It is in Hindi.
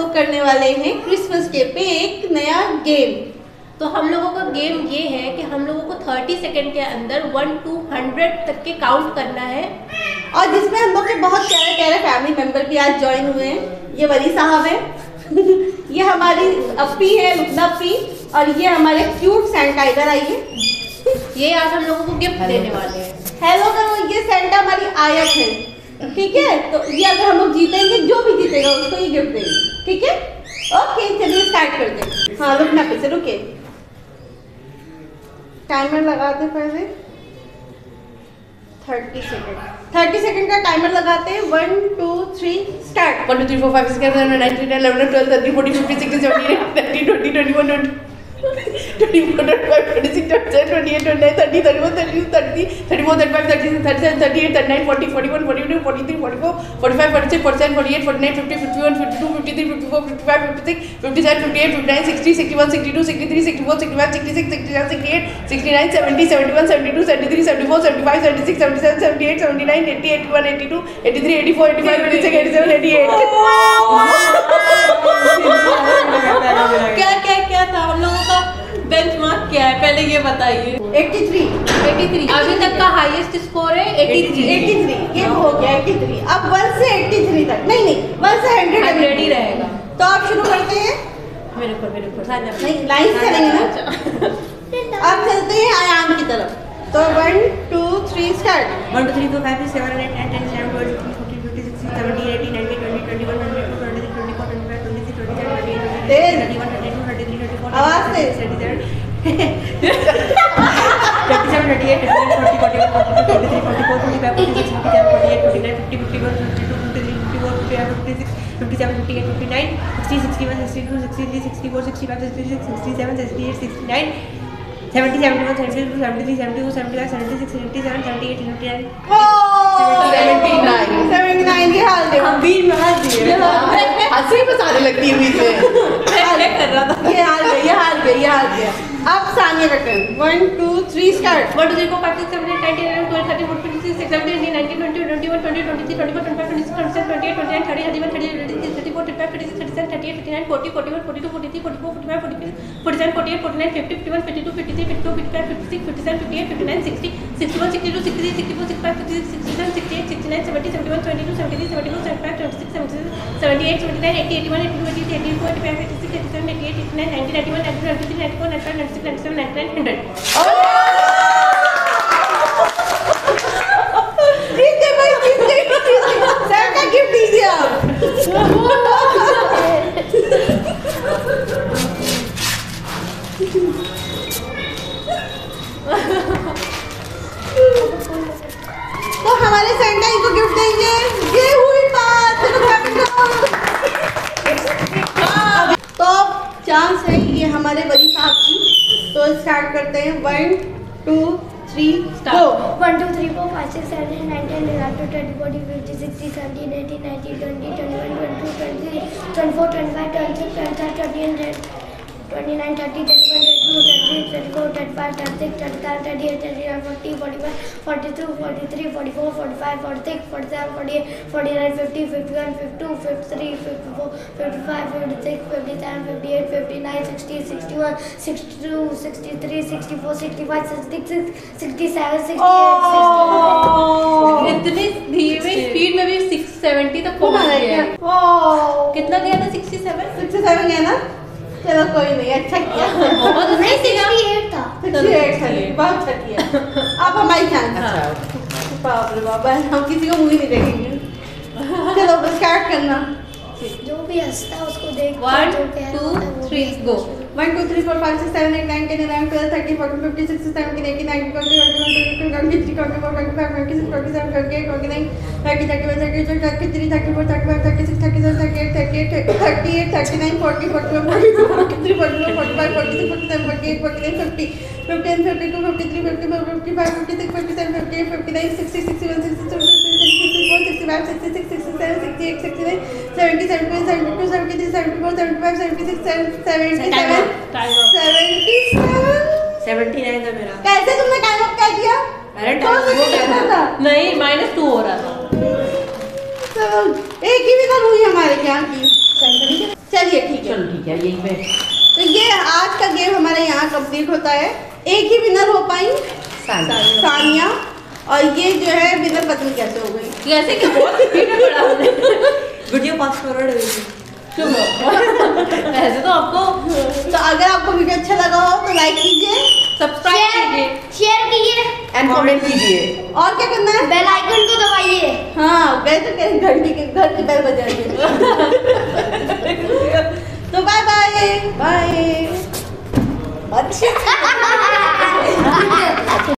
लोग करने वाले हैं क्रिसमस डे पे एक नया गेम। तो हम लोगों का गेम ये है कि हम लोगों को 30 सेकंड के अंदर 1 to 100 तक के काउंट करना है, और जिसमें हम लोग के बहुत प्यारे प्यारे फैमिली मेंबर भी आज ज्वाइन हुए हैं। ये वली साहब है ये हमारी अपी है, लुकना अपी, और ये हमारे क्यूट सेंटा। इधर आइए, ये आज हम लोगों को गिफ्ट देने वाले हैं। हेलो करो, ये सेंटा हमारी आयत है, ठीक है। तो ये अगर हम लोग जीतेंगे, जो भी जीतेगा उसको ये गिफ्ट देंगे, ठीक है। ओके चलिए स्टार्ट करते हैं। हाँ रुकना, पीछे रुके, टाइमर लगाते पहले 30 सेकंड। 30 सेकंड का टाइमर लगाते हैं। 1 2 3 स्टार्ट। 1 2 3 4 5 6 7 8 9 10 11 12 13 14 15 16 17 18 19 20 21 22 24 25 26 27 28 29 30 31 32 33 34 35 36 37 38 39 40 41 42 43 44 45 46 47 48 49 50 51 52 53 54 55 56 57 58 59 60 61 62 63 64 65 66 67 68 69 70 71 72 73 74 75 76 77 78 79 80 81 82 83 84 85 86 87 88। क्या था हम लोगों का बेंचमार्क क्या है पहले ये बताइए। 83 अभी तक का हाईएस्ट स्कोर है 83। ये हो गया 83। अब 1 से 83 तक, नहीं 1 से 100 ही रहेगा। तो आप शुरू करते हैं। मेरे ऊपर नहीं, लाइन से चलेंगे ना। अब चलते हैं आयाम की तरफ। तो 1 2 3 स्टार्ट। 1 2 3 4 5 6 7 8 9 10 11 12 13 14 15 16 17 18 19 20 21 22 23 24 25 26 27 28 29 30 31 32 33 34 आवाज से 37 38 39 40 41 42 43 44 45 46 47 48 49 50 51 52 53 54 55 56 57 58 59 60 61 62 63 64 65 66 67 68 69 70 71 72 73 74 75 76 77 78 79 79 ये हाल दे। हम बीच में हंस दिए, हंसी बसाने लगती है बीच में। मैं कर रहा था। ये हाल गया। अब सानिया का टर्न। 1 2 3 स्टार्ट। 1 2 3 4 5 6 7 8 9 10 11 12 13 14 15 16 17 18 19 20 21 22 23 24 25 26 27 28 29 30 31 32 33 34 35 36 37 38 39 40 41 42 43 44 45 46 47 48 49 50 51 52 53 54 55 56 57 58 59 60 61 62 63 64 65 56 67 68 69 70 71 72 73 74 75 26 77 78 79 80 81 82 83 84 85 86 87 88 89 90 91 92 93 94 95 96 97 99 100। जीत गए। सर का गिफ्ट दीजिए आप। तो हमारे सेंटा को गिफ्ट देंगे। ये हुई बात। तो चांस है ये हमारे वली साहब की। तो स्टार्ट करते हैं। 1 2 3 गो। 1 2 3 4 5 6 7 8 9 10 11 12 13 14 15 16 17 18 19 20 21 22 23 24 25 26 27 28 29 30 31 32 33 34 35 36 37 38 39 40 41 42 43 44 45 46 47 48 49 50 51 52 53 54 55 56 57 58 59 60 61 62 63 64 65 66 67 68 इतनी धीमी स्पीड में भी 670 तक पहुंच गया है। कितना गया था? 67 है ना। चलो कोई नहीं, अच्छा किया। बहुत नहीं अच्छा 68 था। 68 था, बहुत अच्छा किया। अब हमारी चांस। बाप रे बाप, हम किसी को मुंह नहीं देखेंगे। चलो स्टार्ट करना। जो भी हंसता है उसको देख 1 2 3 गो। 1 2 3 4 5 6 7 8 9 10 11 12 13 14 15 16 17 18 19 20 21 22 23 24 25 26 27 28 29 30 31 32 33 34 35 36 37 38 38 39 40 41 42 43 44 45 46 47 48 49 50 51 52 53 54 55 56 57 58 59 60 61 62 64 65 66 67 68 69 70 71 72 73 74 75 76 77 79 था मेरा। कैसे तुमने टाइम अप कर दिया? अरे टाइम था नहीं, -2 हो रहा था। चलो एक ही भी हुई हमारे यहाँ की। चलिए ठीक है। चलो ठीक है, यहीं पे तो ये आज का गेम हमारे यहाँ कंप्लीट होता है। एक ही विनर हो पाई, सानिया। और ये जो है विनर पता नहीं कैसे हो गई, कैसे कि बहुत स्पीड में पड़ा वीडियो पास फॉरवर्ड ऐसे तो आपको। तो अगर आपको वीडियो अच्छा लगा हो तो लाइक कीजिए, सब्सक्राइब कीजिए, शेयर कीजिए एंड कमेंट कीजिए। और क्या करना है, बेल आइकन को दबाइए। हाँ वैसे तो घंटी के घर की बेल बजाइए। तो बाय बाय बाय। अच्छा